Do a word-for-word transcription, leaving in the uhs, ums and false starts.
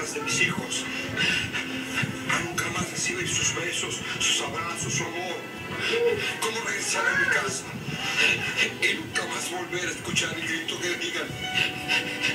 caras de mis hijos, a nunca más recibir sus besos, sus abrazos, su amor. ¿Cómo regresar a mi casa y nunca más volver a escuchar el grito que digan: